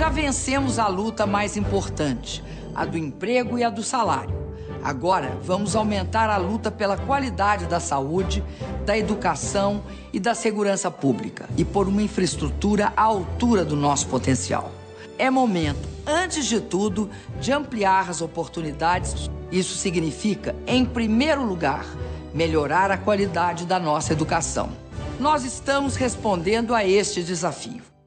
Já vencemos a luta mais importante, a do emprego e a do salário. Agora, vamos aumentar a luta pela qualidade da saúde, da educação e da segurança pública e por uma infraestrutura à altura do nosso potencial. É momento, antes de tudo, de ampliar as oportunidades. Isso significa, em primeiro lugar, melhorar a qualidade da nossa educação. Nós estamos respondendo a este desafio.